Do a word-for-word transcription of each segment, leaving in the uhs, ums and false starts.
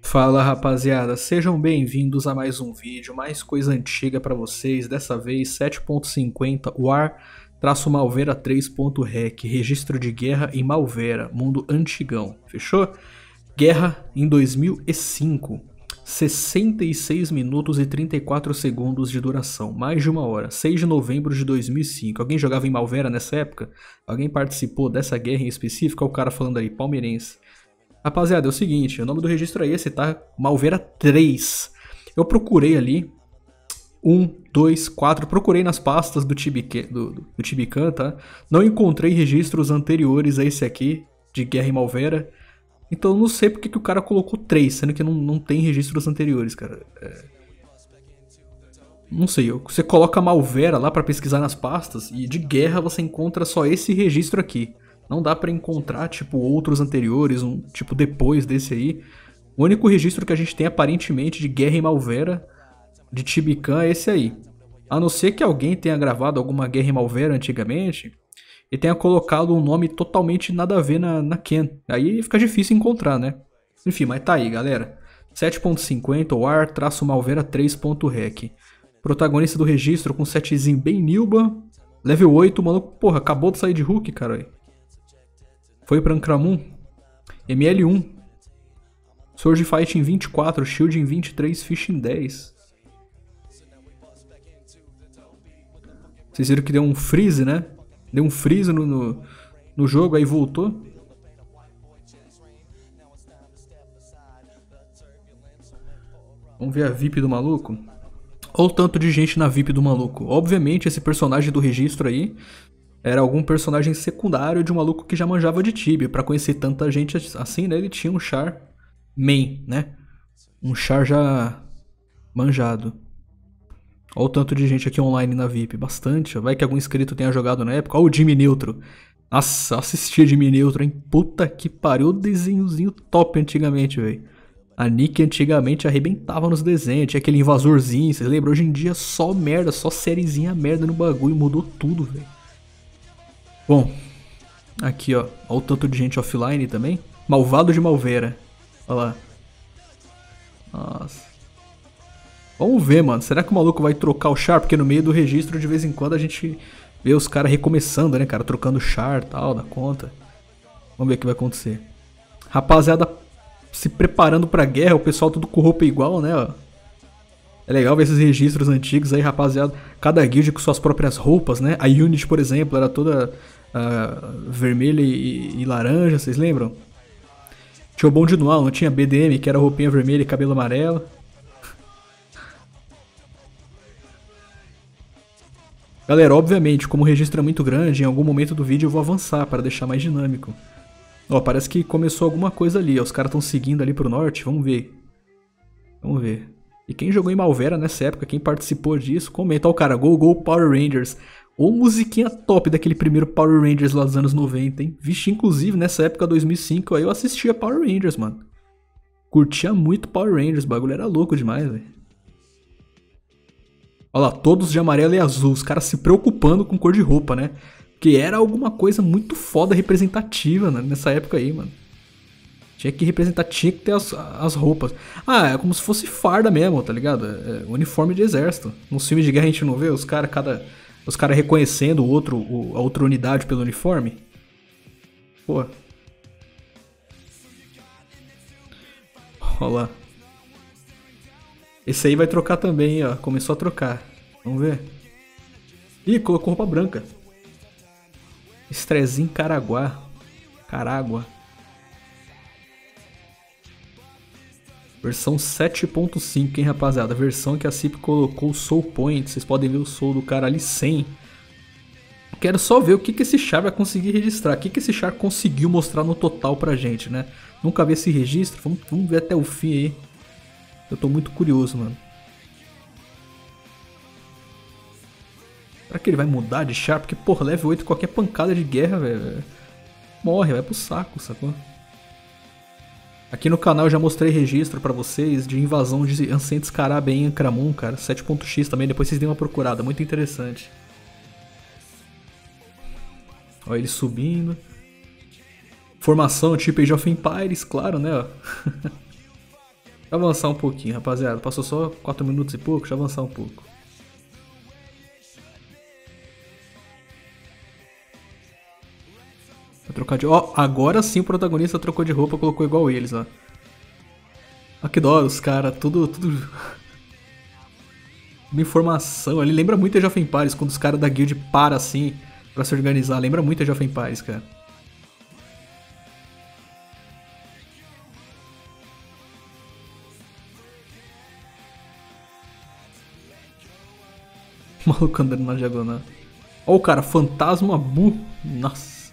Fala rapaziada, sejam bem-vindos a mais um vídeo, mais coisa antiga pra vocês, dessa vez sete ponto cinquenta war-malvera três.rec, registro de guerra em Malvera, mundo antigão, fechou? Guerra em dois mil e cinco, sessenta e seis minutos e trinta e quatro segundos de duração, mais de uma hora, seis de novembro de dois mil e cinco. Alguém jogava em Malvera nessa época? Alguém participou dessa guerra em específico? Olha o cara falando aí, palmeirense. Rapaziada, é o seguinte, o nome do registro é esse, tá? Malvera três. Eu procurei ali, um, dois, quatro, procurei nas pastas do Tibican, do, do Tibican, tá? Não encontrei registros anteriores a esse aqui, de Guerra em Malvera. Então eu não sei porque que o cara colocou três, sendo que não, não tem registros anteriores, cara. É... Não sei, você coloca Malvera lá pra pesquisar nas pastas e de guerra você encontra só esse registro aqui. Não dá pra encontrar, tipo, outros anteriores, um tipo depois desse aí. O único registro que a gente tem, aparentemente, de Guerra em Malvera, de Tibican, é esse aí. A não ser que alguém tenha gravado alguma Guerra em Malvera antigamente e tenha colocado um nome totalmente nada a ver na, na Ken. Aí fica difícil encontrar, né? Enfim, mas tá aí, galera. sete ponto cinquenta war-malvera três.rec. Protagonista do registro com setzinho bem Nilba. Level oito, maluco, porra, acabou de sair de Hulk, cara. Foi pra Ancramun, M L um, Sword Fight em vinte e quatro, Shield em vinte e três, Fish em dez. Vocês viram que deu um freeze, né? Deu um freeze no, no, no jogo, aí voltou. Vamos ver a V I P do maluco? Olha o tanto de gente na V I P do maluco. Obviamente esse personagem do registro aí era algum personagem secundário de um maluco que já manjava de Tibia. Pra conhecer tanta gente assim, né? Ele tinha um char main, né? Um char já manjado. Olha o tanto de gente aqui online na V I P. Bastante. Vai que algum inscrito tenha jogado na época. Olha o Jimmy Neutro. Nossa, assistia Jimmy Neutro, hein? Puta que pariu. Desenhozinho top antigamente, velho. A Nick antigamente arrebentava nos desenhos. Tinha aquele invasorzinho, vocês lembram? Hoje em dia só merda, só sériezinha merda no bagulho. Mudou tudo, velho. Bom, aqui ó, olha o tanto de gente offline também. Malvado de Malvera, olha lá. Nossa. Vamos ver, mano, será que o maluco vai trocar o char? Porque no meio do registro de vez em quando a gente vê os caras recomeçando, né, cara, trocando char e tal, da conta. Vamos ver o que vai acontecer. Rapaziada se preparando pra guerra, o pessoal tudo com roupa igual, né, ó. É legal ver esses registros antigos aí, rapaziada. Cada guild com suas próprias roupas, né? A Unity, por exemplo, era toda uh, vermelha e, e laranja, vocês lembram? Tinha o Bonde Noir, não tinha B D M, que era roupinha vermelha e cabelo amarelo. Galera, obviamente, como o registro é muito grande, em algum momento do vídeo eu vou avançar para deixar mais dinâmico. Ó, parece que começou alguma coisa ali, ó. Os caras estão seguindo ali pro norte, vamos ver. Vamos ver. E quem jogou em Malvera nessa época, quem participou disso, comenta. Ó o cara, Go Go Power Rangers. Ou musiquinha top daquele primeiro Power Rangers lá dos anos noventa, hein? Vixe, inclusive nessa época, dois mil e cinco, aí eu assistia Power Rangers, mano. Curtia muito Power Rangers, o bagulho era louco demais, velho. Olha lá, todos de amarelo e azul, os caras se preocupando com cor de roupa, né? Porque era alguma coisa muito foda, representativa, né? Nessa época aí, mano. Tinha que representar, tinha que ter as, as roupas. Ah, é como se fosse farda mesmo, tá ligado? É, é uniforme de exército. Nos filmes de guerra a gente não vê os caras cada, os cara reconhecendo o outro, o, a outra unidade pelo uniforme. Pô. Olha lá. Esse aí vai trocar também, ó. Começou a trocar. Vamos ver. Ih, colocou roupa branca. Estrezinho Caraguá. Caragua. Versão sete ponto cinco, hein, rapaziada. A versão que a C I P colocou o Soul Point. Vocês podem ver o Soul do cara ali cem. Quero só ver o que, que esse char vai conseguir registrar. O que, que esse char conseguiu mostrar no total pra gente, né? Nunca vi esse registro. Vamos, vamos ver até o fim aí. Eu tô muito curioso, mano. Será que ele vai mudar de char? Porque, porra, level oito, qualquer pancada de guerra, velho, morre, vai pro saco, sacou? Aqui no canal eu já mostrei registro pra vocês de invasão de Ancient Scarab em Ancramun, cara. sete ponto x também, depois vocês deem uma procurada, muito interessante. Olha ele subindo. Formação tipo Age of Empires, claro, né? Deixa eu avançar um pouquinho, rapaziada. Passou só quatro minutos e pouco, deixa eu avançar um pouco. Vou trocar de... Ó, agora sim o protagonista trocou de roupa, colocou igual eles, ó. Olha que dó, os caras, tudo, tudo... Uma informação, ele lembra muito a Age of Empires, quando os caras da guild param assim pra se organizar. Lembra muito a Age of Empires, cara. O maluco andando na diagonal. Ó o cara, fantasma bu. Nossa.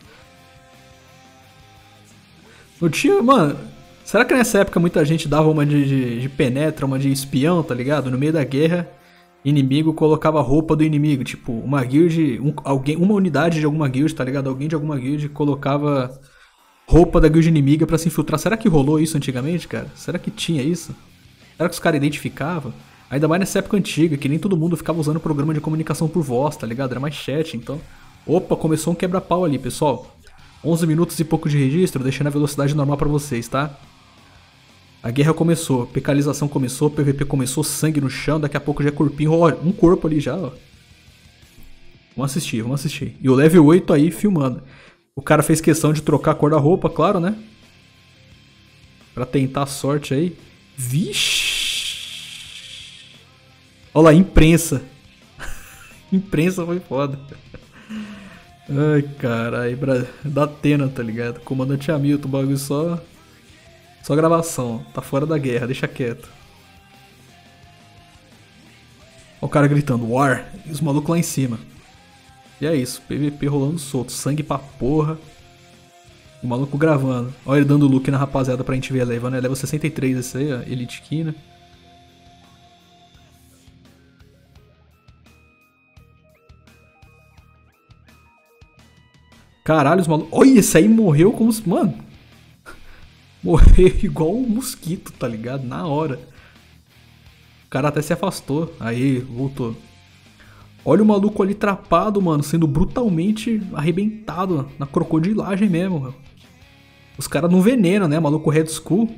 Não tinha, mano. Será que nessa época muita gente dava uma de, de, de penetra, uma de espião, tá ligado? No meio da guerra, inimigo colocava a roupa do inimigo. Tipo, uma guild, um, alguém, uma unidade de alguma guild, tá ligado? Alguém de alguma guild colocava roupa da guild inimiga pra se infiltrar. Será que rolou isso antigamente, cara? Será que tinha isso? Será que os caras identificavam? Ainda mais nessa época antiga, que nem todo mundo ficava usando programa de comunicação por voz, tá ligado? Era mais chat, então... Opa, começou um quebra-pau ali, pessoal. onze minutos e pouco de registro, deixando a velocidade normal pra vocês, tá? A guerra começou, pecalização começou, P V P começou, sangue no chão, daqui a pouco já é corpinho, ó, um corpo ali já, ó. Vamos assistir, vamos assistir. E o level oito aí filmando. O cara fez questão de trocar a cor da roupa, claro, né? Pra tentar a sorte aí. Vixe! Olha lá, imprensa. Imprensa foi foda. Ai, caralho. Da Atena, tá ligado? Comandante Hamilton, o bagulho só... Só gravação. Tá fora da guerra, deixa quieto. Olha o cara gritando, War. E os malucos lá em cima. E é isso, P V P rolando solto. Sangue pra porra. O maluco gravando. Olha ele dando look na rapaziada pra gente ver a leva, né? Leva sessenta e três esse aí, ó. Elite Kina. Caralho, os malucos... Olha, esse aí morreu como... Mano... Morreu igual um mosquito, tá ligado? Na hora. O cara até se afastou. Aí, voltou. Olha o maluco ali trapado, mano. Sendo brutalmente arrebentado na crocodilagem mesmo, meu. Os caras não venenam, né? Maluco Red Skull.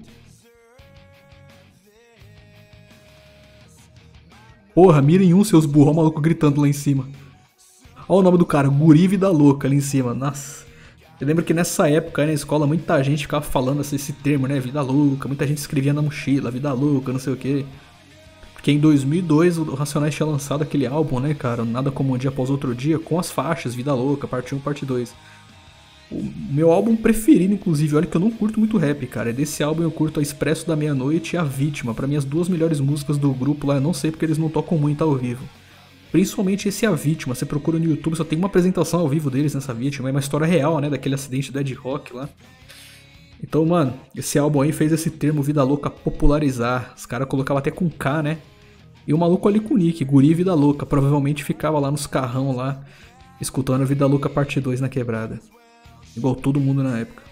Porra, mira em um, seus burros. Olha o maluco gritando lá em cima. Olha o nome do cara, Guri Vida Louca ali em cima, nossa. Eu lembro que nessa época aí na escola muita gente ficava falando esse, esse termo, né, vida louca. Muita gente escrevia na mochila, vida louca, não sei o que. Porque em dois mil e dois o Racionais tinha lançado aquele álbum, né, cara, Nada Como Um Dia Após Outro Dia, com as faixas Vida Louca, parte um, parte dois. O meu álbum preferido, inclusive, olha que eu não curto muito rap, cara. É desse álbum eu curto a Expresso da Meia-Noite e A Vítima. Pra mim as duas melhores músicas do grupo lá, eu não sei porque eles não tocam muito ao vivo. Principalmente esse A Vítima, você procura no YouTube, só tem uma apresentação ao vivo deles nessa Vítima, é uma história real, né, daquele acidente do Ed Rock lá. Então, mano, esse álbum aí fez esse termo Vida Louca popularizar, os caras colocavam até com K, né, e o maluco ali com o nick, Guri Vida Louca, provavelmente ficava lá nos carrão lá, escutando Vida Louca parte dois na quebrada, igual todo mundo na época.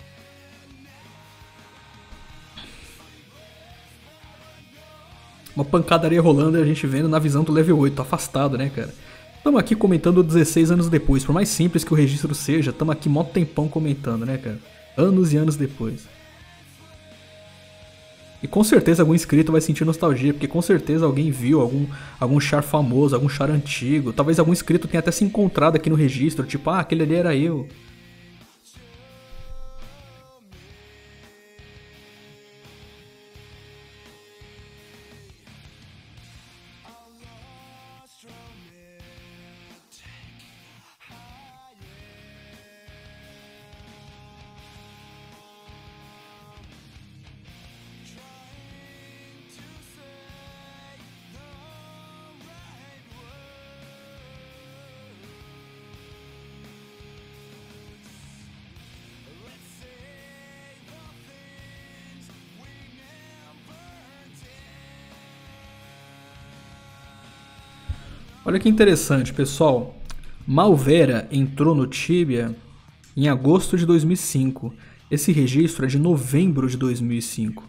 Uma pancadaria rolando e a gente vendo na visão do level oito, afastado, né, cara? Tamo aqui comentando dezesseis anos depois, por mais simples que o registro seja, tamo aqui mó tempão comentando, né, cara? Anos e anos depois. E com certeza algum inscrito vai sentir nostalgia, porque com certeza alguém viu algum, algum char famoso, algum char antigo. Talvez algum inscrito tenha até se encontrado aqui no registro, tipo, ah, aquele ali era eu. Olha que interessante, pessoal. Malvera entrou no Tibia em agosto de dois mil e cinco. Esse registro é de novembro de dois mil e cinco.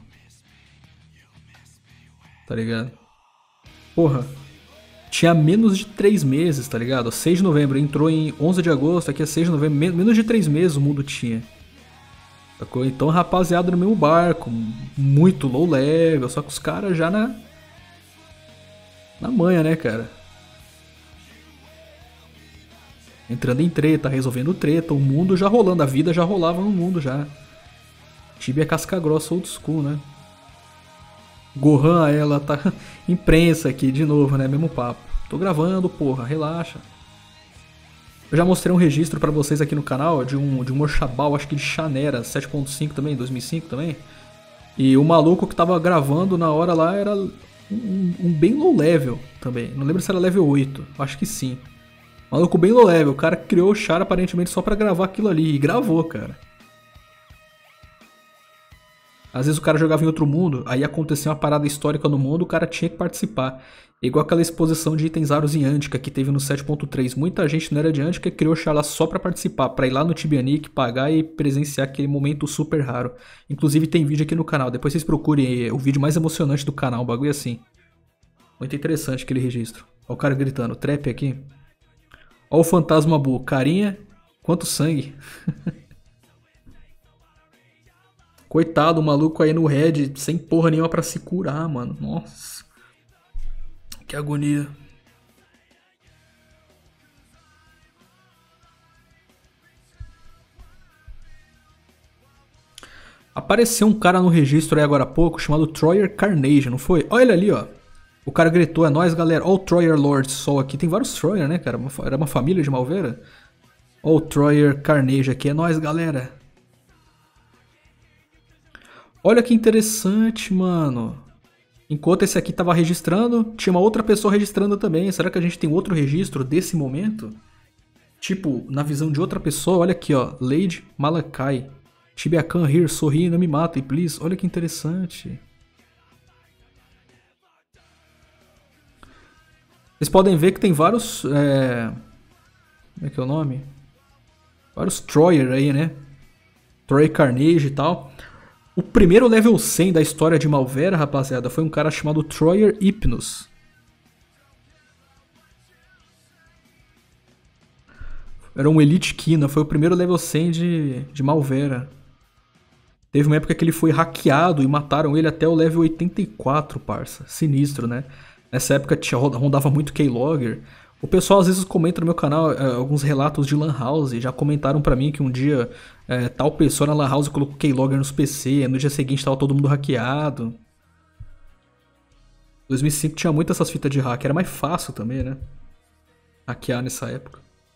Tá ligado? Porra. Tinha menos de três meses, tá ligado? seis de novembro, entrou em onze de agosto, aqui é seis de novembro. Menos de três meses o mundo tinha. Sacou? Então, rapaziada no mesmo barco, muito low level, só que os caras já na. Na manha, né, cara? Entrando em treta, resolvendo treta, o mundo já rolando, a vida já rolava no mundo já. Tibia casca grossa old school, né? Gohan, ela tá. Imprensa aqui de novo, né? Mesmo papo. Tô gravando, porra, relaxa. Eu já mostrei um registro pra vocês aqui no canal de um, de um Morchabal, acho que de Chanera, sete ponto cinco também, dois mil e cinco também. E o maluco que tava gravando na hora lá era um, um bem low level também. Não lembro se era level oito, acho que sim. Maluco bem low level, o cara criou o char aparentemente só pra gravar aquilo ali. E gravou, cara. Às vezes o cara jogava em outro mundo, aí acontecia uma parada histórica no mundo, o cara tinha que participar. Igual aquela exposição de itens raros em Antica que teve no sete ponto três. Muita gente não era de Antica e criou char lá só pra participar, pra ir lá no Tibianic, pagar e presenciar aquele momento super raro. Inclusive tem vídeo aqui no canal, depois vocês procurem o vídeo mais emocionante do canal, um bagulho assim. Muito interessante aquele registro. Olha o cara gritando, trap aqui. Olha o fantasma Bu, carinha, quanto sangue. Coitado, o maluco aí no red, sem porra nenhuma pra se curar, mano. Nossa. Que agonia. Apareceu um cara no registro aí agora há pouco, chamado Troyer Carnage, não foi? Olha ele ali, ó. O cara gritou, é nóis, galera. Olha o Troyer Lord Sol aqui. Tem vários Troyer, né, cara? Era uma família de Malveira. Olha o Troyer Carnage aqui. É nóis, galera. Olha que interessante, mano. Enquanto esse aqui tava registrando, tinha uma outra pessoa registrando também. Será que a gente tem outro registro desse momento? Tipo, na visão de outra pessoa. Olha aqui, ó. Lady Malakai. Tibiacan here, sorri, não me matem, please. Olha que interessante. Vocês podem ver que tem vários... É... Como é que é o nome? Vários Troyer aí, né? Troyer Carnage e tal. O primeiro level cem da história de Malvera, rapaziada, foi um cara chamado Troyer Hypnos. Era um Elite Kina, foi o primeiro level cem de, de Malvera. Teve uma época que ele foi hackeado e mataram ele até o level oitenta e quatro, parça. Sinistro, né? Nessa época tinha, rondava muito Keylogger. O pessoal às vezes comenta no meu canal é, alguns relatos de Lan House. Já comentaram pra mim que um dia é, tal pessoa na Lan House colocou Keylogger nos P C. No dia seguinte tava todo mundo hackeado. dois mil e cinco tinha muito essas fitas de hack. Era mais fácil também, né? Hackear nessa época.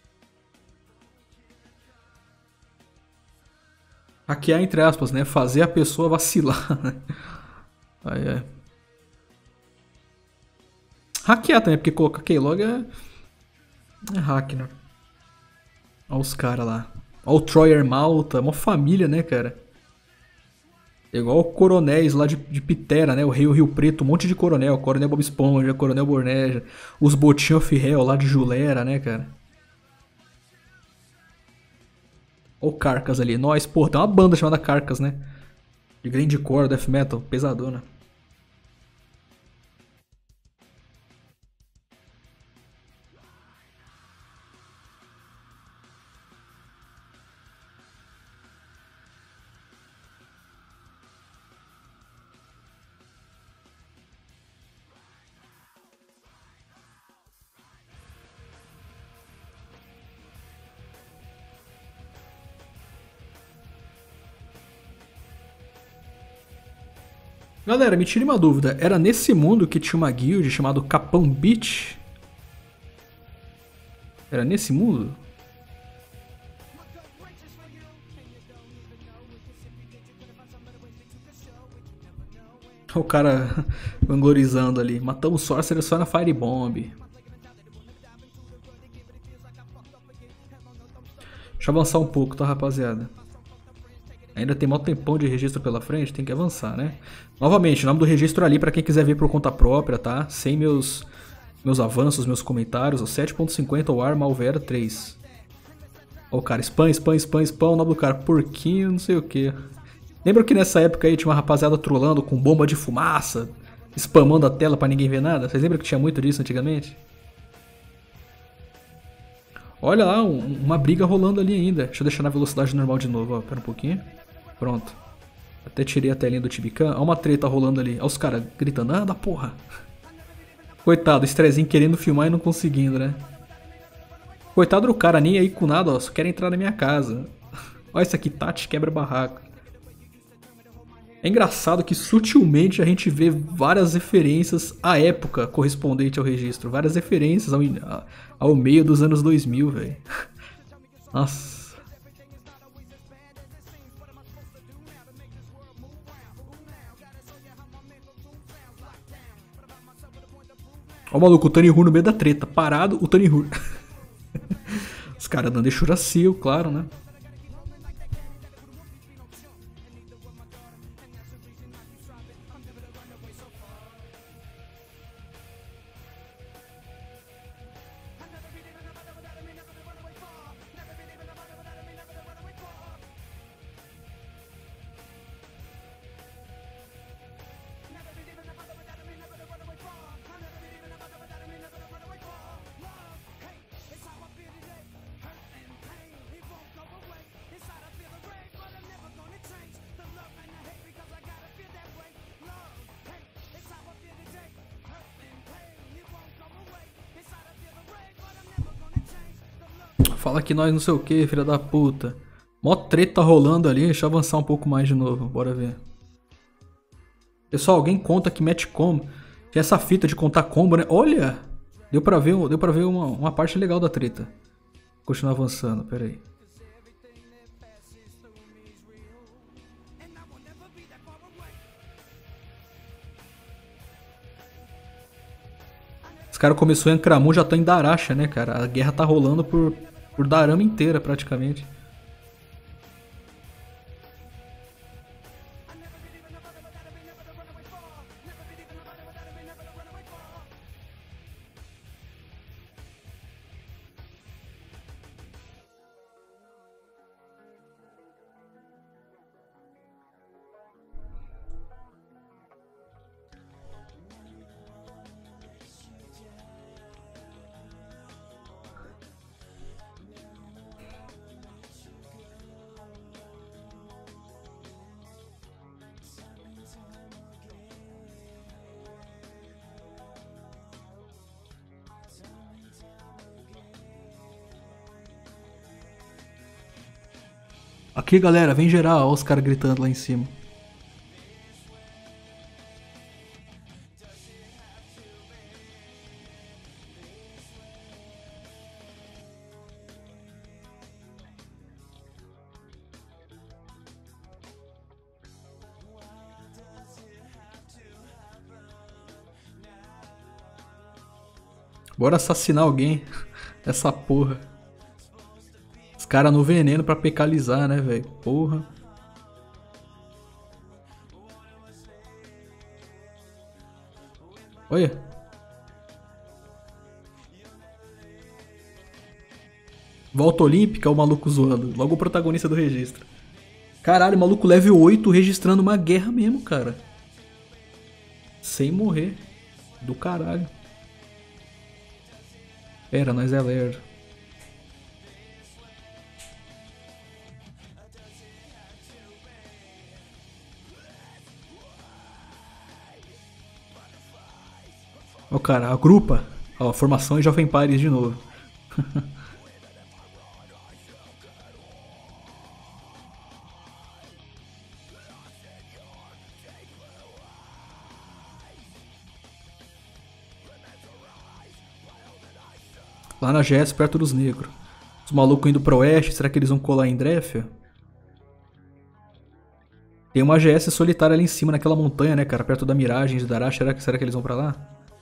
Hackear entre aspas, né? Fazer a pessoa vacilar, né? Aí é. Hackear também, porque colocar keylog é... é hack, né? Olha os caras lá. Olha o Troyer Malta, uma família, né, cara? Igual o coronéis lá de, de Pitera, né? O Rei o Rio Preto, um monte de coronel. Coronel Bob Esponja, Coronel Borneja. Os Botinho of Hell lá de Julera, né, cara? Olha o Carcas ali. Nós, pô, tem uma banda chamada Carcas, né? De grindcore, death metal, pesadona. Galera, me tire uma dúvida. Era nesse mundo que tinha uma guild chamada Capão Beach? Era nesse mundo? O cara vanglorizando ali. Matamos Sorcerer só na Firebomb. Deixa eu avançar um pouco, tá, rapaziada? Ainda tem mó tempão de registro pela frente, tem que avançar, né? Novamente, o nome do registro ali pra quem quiser ver por conta própria, tá? Sem meus, meus avanços, meus comentários. O sete ponto cinquenta War Malvera três. Ó o cara, spam, spam, spam, spam. O nome do cara, porquinho, não sei o que. Lembra que nessa época aí tinha uma rapaziada trolando com bomba de fumaça, spamando a tela pra ninguém ver nada? Vocês lembram que tinha muito disso antigamente? Olha lá, um, uma briga rolando ali ainda. Deixa eu deixar na velocidade normal de novo, ó. Pera um pouquinho. Pronto. Até tirei a telinha do Tibican. Olha uma treta rolando ali. Olha os caras gritando, anda porra. Coitado, estrezinho querendo filmar e não conseguindo, né? Coitado do cara, nem aí com nada, ó. Só quer entrar na minha casa. Olha isso aqui, Tati quebra barraco. É engraçado que sutilmente a gente vê várias referências à época correspondente ao registro. Várias referências ao, ao meio dos anos dois mil, velho. Nossa. Ó o maluco, o Tony Hu no meio da treta. Parado, o Tony Hu. Os caras dando Shuracio, claro, né? Fala que nós não sei o que, filha da puta. Mó treta rolando ali, deixa eu avançar um pouco mais de novo, bora ver. Pessoal, alguém conta que mete combo. Tem essa fita de contar combo, né? Olha! Deu pra ver, deu pra ver uma, uma parte legal da treta. Continuar avançando, pera aí. Os caras começaram em Ankaramu, já estão em Daracha, né, cara? A guerra tá rolando por, por Darama inteira, praticamente. Aqui, galera, vem geral, olha os caras gritando lá em cima. Bora assassinar alguém. Essa porra. Os caras no veneno pra pecalizar, né, velho? Porra. Olha. Volta Olímpica, o maluco zoando. Logo o protagonista do registro. Caralho, maluco level oito registrando uma guerra mesmo, cara. Sem morrer. Do caralho. Pera, nós é lerdo. Ó, cara, a grupa. Ó, formação e Jovem Pares de novo. Lá na G S, perto dos negros. Os malucos indo pro oeste, será que eles vão colar em Drefia? Tem uma G S solitária ali em cima, naquela montanha, né, cara? Perto da miragem de Daracha. Será que, será que eles vão pra lá?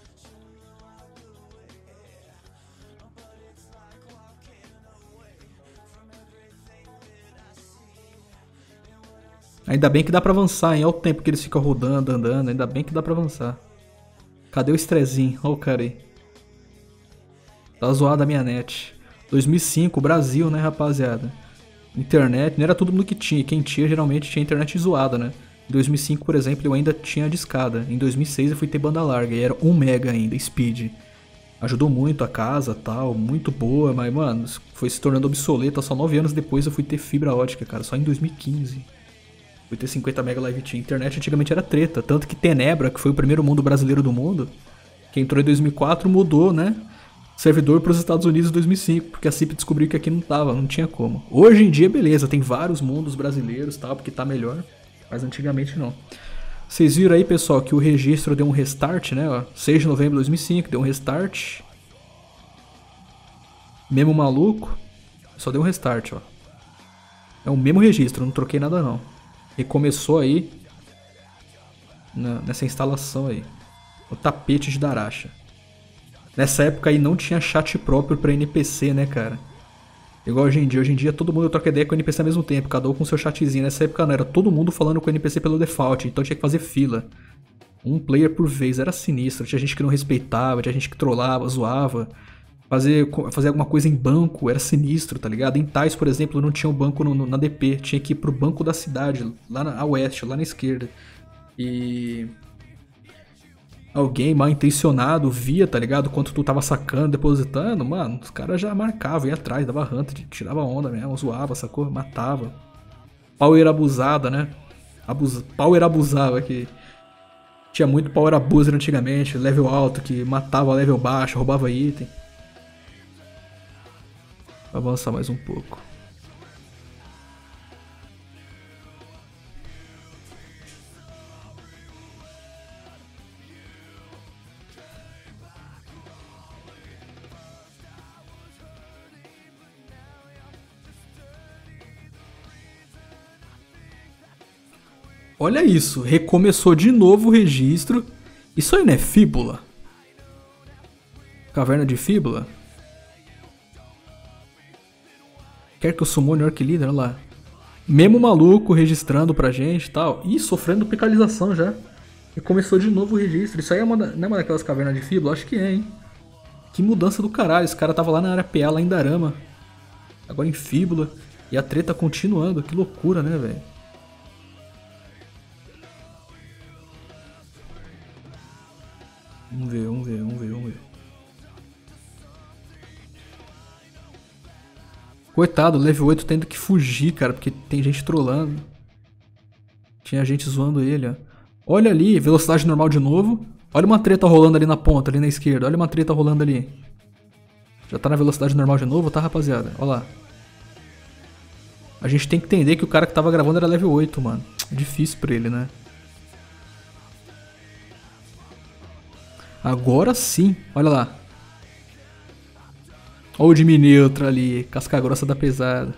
Ainda bem que dá pra avançar, hein? Olha o tempo que eles ficam rodando, andando. Ainda bem que dá pra avançar. Cadê o estrezinho? Olha o cara aí. Tá zoada a minha net. dois mil e cinco, Brasil, né, rapaziada? Internet, não era todo mundo que tinha. Quem tinha, geralmente, tinha internet zoada, né? Em dois mil e cinco, por exemplo, eu ainda tinha discada. Em dois mil e seis eu fui ter banda larga e era um mega ainda, speed. Ajudou muito a casa, tal, muito boa, mas, mano, foi se tornando obsoleta. Só nove anos depois eu fui ter fibra ótica, cara. Só em dois mil e quinze. Fui ter cinquenta mega live tinha. Internet antigamente era treta. Tanto que Tenebra, que foi o primeiro mundo brasileiro do mundo, que entrou em dois mil e quatro, mudou, né? Servidor para os Estados Unidos em dois mil e cinco, porque a C I P descobriu que aqui não tava, não tinha como. Hoje em dia, beleza, tem vários mundos brasileiros, tal, porque tá melhor, mas antigamente não. Vocês viram aí, pessoal, que o registro deu um restart, né? Ó, seis de novembro de dois mil e cinco, deu um restart. Mesmo maluco, só deu um restart, ó. É o mesmo registro, não troquei nada não. E começou aí na, nessa instalação aí. O tapete de Daracha. Nessa época aí não tinha chat próprio pra N P C, né, cara? Igual hoje em dia. Hoje em dia todo mundo troca ideia com o N P C ao mesmo tempo, cada um com seu chatzinho. Nessa época não, era todo mundo falando com o N P C pelo default, então tinha que fazer fila. Um player por vez, era sinistro. Tinha gente que não respeitava, tinha gente que trollava, zoava. Fazer, fazer alguma coisa em banco era sinistro, tá ligado? Em Tais, por exemplo, não tinha um banco no, no, na D P, tinha que ir pro banco da cidade, lá na a oeste, lá na esquerda. E alguém mal intencionado via, tá ligado? Quanto tu tava sacando, depositando, mano, os caras já marcavam, ia atrás, dava hunter, tirava onda mesmo, zoava, sacou? Matava. Power abusada, né? Abus... Power abusava, que tinha muito power abuser antigamente, level alto, que matava level baixo, roubava item. Vou avançar mais um pouco. Olha isso, recomeçou de novo o registro. Isso aí não é fíbula? Caverna de fíbula? Quer que eu sumone Orc Leader? Olha lá. Mesmo maluco registrando pra gente e tal. Ih, sofrendo picalização já. E começou de novo o registro. Isso aí é uma, não é uma daquelas cavernas de fíbula? Acho que é, hein? Que mudança do caralho. Esse cara tava lá na área P A, lá em Darama. Agora em fíbula. E a treta continuando. Que loucura, né, velho? Vamos ver, vamos ver, vamos ver, vamos ver. Coitado, level oito tendo que fugir, cara, porque tem gente trollando. Tinha gente zoando ele, ó. Olha ali, velocidade normal de novo. Olha uma treta rolando ali na ponta, ali na esquerda. Olha uma treta rolando ali. Já tá na velocidade normal de novo, tá, rapaziada? Olha lá. A gente tem que entender que o cara que tava gravando era level oito, mano. É difícil pra ele, né? Agora sim, olha lá. Olha o Jimmy Neutro ali, casca grossa da pesada.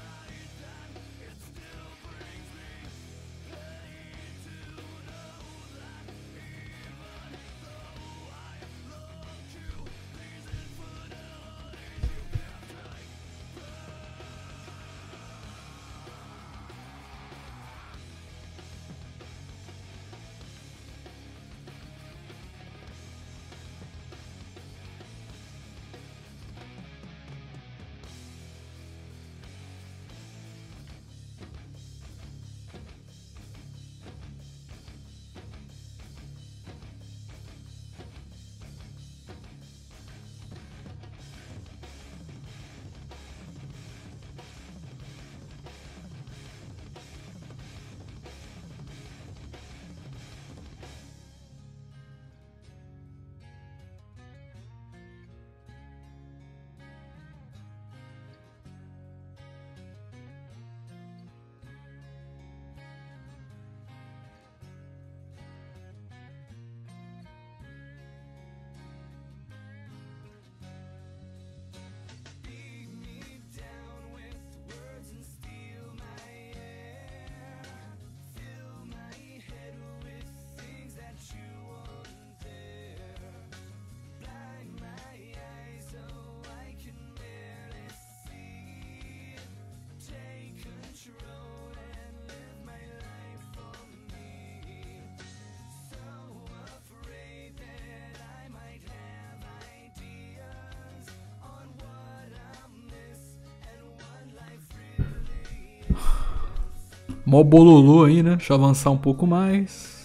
Mó bololô aí, né? Deixa eu avançar um pouco mais.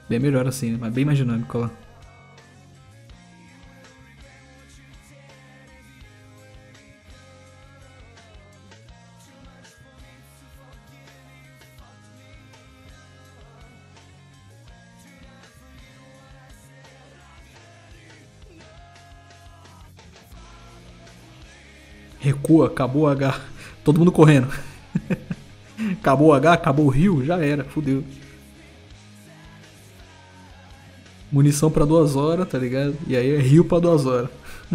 Bem melhor assim, né? Mas bem mais dinâmico lá. Recua, acabou o H. Todo mundo correndo. Acabou o H, acabou o rio, já era, fudeu. Munição pra duas horas, tá ligado? E aí é rio pra duas horas.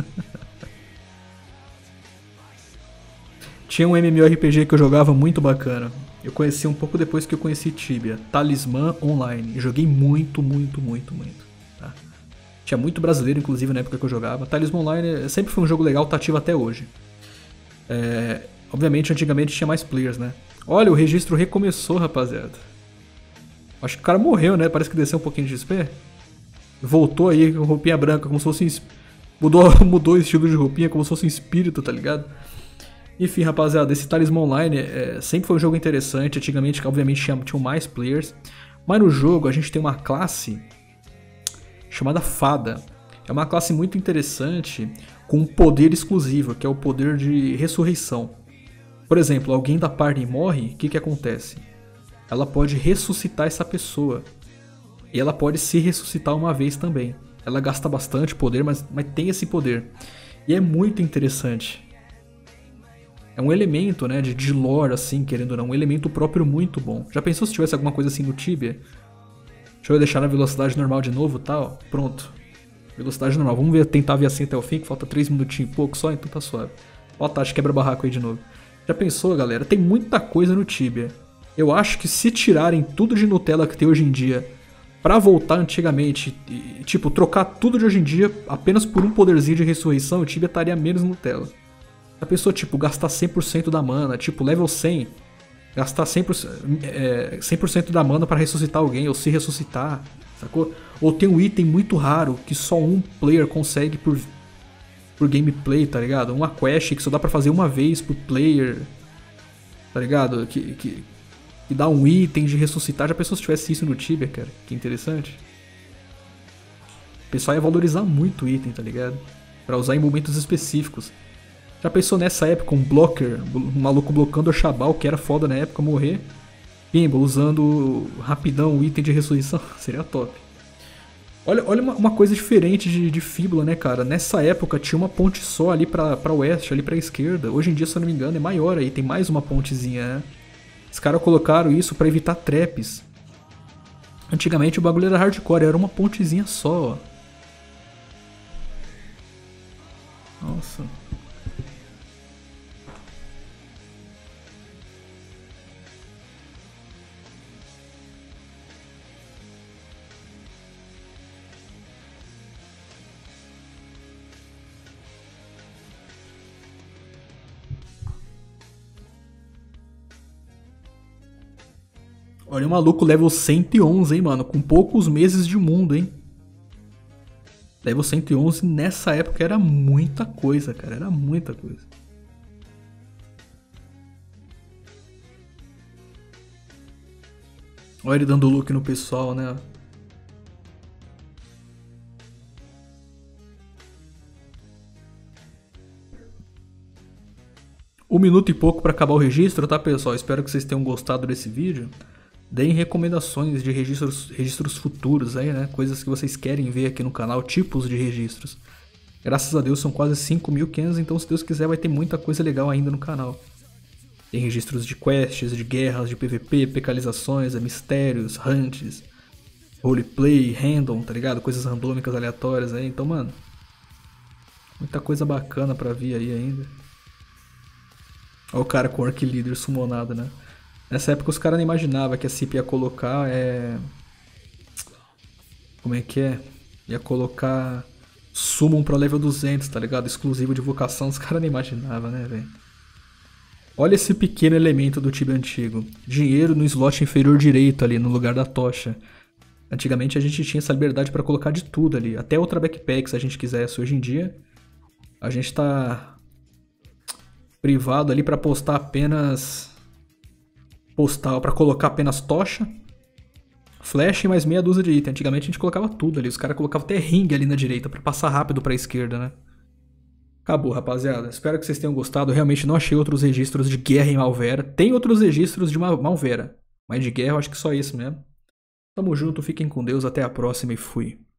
Tinha um MMORPG que eu jogava muito bacana. Eu conheci um pouco depois que eu conheci Tibia. Talismã Online. Joguei muito, muito, muito, muito. Tá? Tinha muito brasileiro, inclusive, na época que eu jogava. Talismã Online sempre foi um jogo legal, tá ativo até hoje. É, obviamente, antigamente tinha mais players, né? Olha, o registro recomeçou, rapaziada. Acho que o cara morreu, né? Parece que desceu um pouquinho de X P. Voltou aí com roupinha branca, como se fosse... Um... Mudou, mudou o estilo de roupinha, como se fosse um espírito, tá ligado? Enfim, rapaziada, esse Talismã Online é, sempre foi um jogo interessante. Antigamente, obviamente, tinha, tinham mais players. Mas no jogo, a gente tem uma classe chamada Fada. É uma classe muito interessante, com um poder exclusivo, que é o poder de ressurreição. Por exemplo, alguém da party morre, o que, que acontece? Ela pode ressuscitar essa pessoa. E ela pode se ressuscitar uma vez também. Ela gasta bastante poder, mas, mas tem esse poder. E é muito interessante. É um elemento, né, de, de lore, assim, querendo ou não. Um elemento próprio muito bom. Já pensou se tivesse alguma coisa assim no Tibia? Deixa eu deixar na velocidade normal de novo, tá? Ó, pronto. Velocidade normal. Vamos ver, tentar ver assim até o fim, que falta três minutinhos e pouco só, então tá suave. Ó, tá, acho que quebra barraco aí de novo. Já pensou, galera? Tem muita coisa no Tibia. Eu acho que se tirarem tudo de Nutella que tem hoje em dia pra voltar antigamente, e, tipo, trocar tudo de hoje em dia apenas por um poderzinho de ressurreição, o Tibia estaria menos Nutella. A pessoa, tipo, gastar cem por cento da mana, tipo, level cem, gastar cem por cento, é, cem por cento da mana pra ressuscitar alguém, ou se ressuscitar, sacou? Ou tem um item muito raro que só um player consegue por, por gameplay, tá ligado? Uma quest que só dá pra fazer uma vez por player, tá ligado? Que, que, que dá um item de ressuscitar. Já pensou se tivesse isso no Tibia, cara? Que interessante. O pessoal ia valorizar muito o item, tá ligado? Pra usar em momentos específicos. Já pensou nessa época um blocker, um maluco blocando o Xabal, que era foda na época, morrer? Pimba, usando rapidão o item de ressurreição? Seria top. Olha, olha uma, uma coisa diferente de, de Fíbula, né, cara? Nessa época tinha uma ponte só ali pra, pra oeste, ali pra esquerda. Hoje em dia, se eu não me engano, é maior aí, tem mais uma pontezinha, né? Os caras colocaram isso pra evitar traps. Antigamente o bagulho era hardcore, era uma pontezinha só, ó. Nossa. Olha o maluco level cento e onze, hein, mano. Com poucos meses de mundo, hein. Level cento e onze nessa época era muita coisa, cara. Era muita coisa. Olha ele dando look no pessoal, né. Um minuto e pouco pra acabar o registro, tá, pessoal? Espero que vocês tenham gostado desse vídeo. Deem recomendações de registros, registros futuros aí, né? Coisas que vocês querem ver aqui no canal, tipos de registros. Graças a Deus são quase cinco mil e quinhentos, então se Deus quiser vai ter muita coisa legal ainda no canal. Tem registros de quests, de guerras, de P V P, pecalizações, mistérios, hunts, roleplay, random, tá ligado? Coisas randômicas aleatórias aí, então, mano, muita coisa bacana pra vir aí ainda. Olha o cara com o Orc Leader summonado, né? Nessa época os caras não imaginavam que a C I P ia colocar, é... Como é que é? Ia colocar Summon pra level duzentos, tá ligado? Exclusivo de vocação, os caras não imaginavam, né, velho? Olha esse pequeno elemento do Tibia antigo. Dinheiro no slot inferior direito ali, no lugar da tocha. Antigamente a gente tinha essa liberdade pra colocar de tudo ali. Até outra backpack se a gente quisesse. Hoje em dia, a gente tá privado ali pra postar apenas... Postar, pra colocar apenas tocha. Flash e mais meia dúzia de item. Antigamente a gente colocava tudo ali. Os caras colocavam até ring ali na direita pra passar rápido pra esquerda, né? Acabou, rapaziada. Espero que vocês tenham gostado. Eu realmente não achei outros registros de guerra em Malvera. Tem outros registros de Malvera, mas de guerra eu acho que só esse mesmo. Tamo junto, fiquem com Deus, até a próxima e fui.